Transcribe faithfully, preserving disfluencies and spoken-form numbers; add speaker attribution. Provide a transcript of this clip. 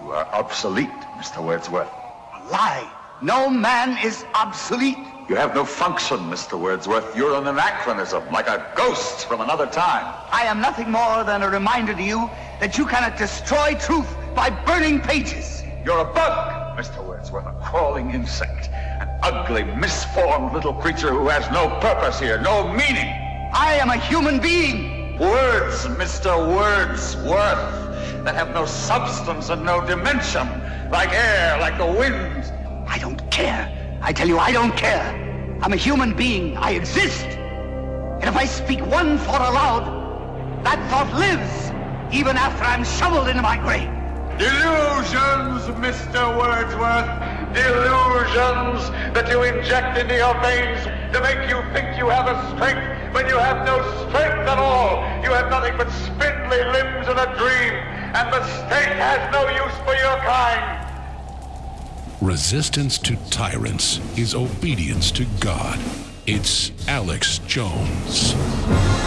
Speaker 1: You are obsolete, Mister Wordsworth.
Speaker 2: A lie. No man is obsolete.
Speaker 1: You have no function, Mister Wordsworth. You're an anachronism, like a ghost from another time.
Speaker 2: I am nothing more than a reminder to you that you cannot destroy truth by burning pages.
Speaker 1: You're a bug, Mister Wordsworth, a crawling insect, an ugly, misformed little creature who has no purpose here, no meaning.
Speaker 2: I am a human being.
Speaker 1: Words, Mister Wordsworth, that have no substance and no dimension, like air, like the wind.
Speaker 2: I don't care. I tell you, I don't care. I'm a human being. I exist. And if I speak one thought aloud, that thought lives, even after I'm shoveled into my grave.
Speaker 1: Delusions, Mister Wordsworth. Delusions that you inject into your veins to make you think you have a strength when you have no strength at all. You have nothing but spindly limbs and a dream, and the state has no use for your kind.
Speaker 3: Resistance to tyrants is obedience to God. It's Alex Jones.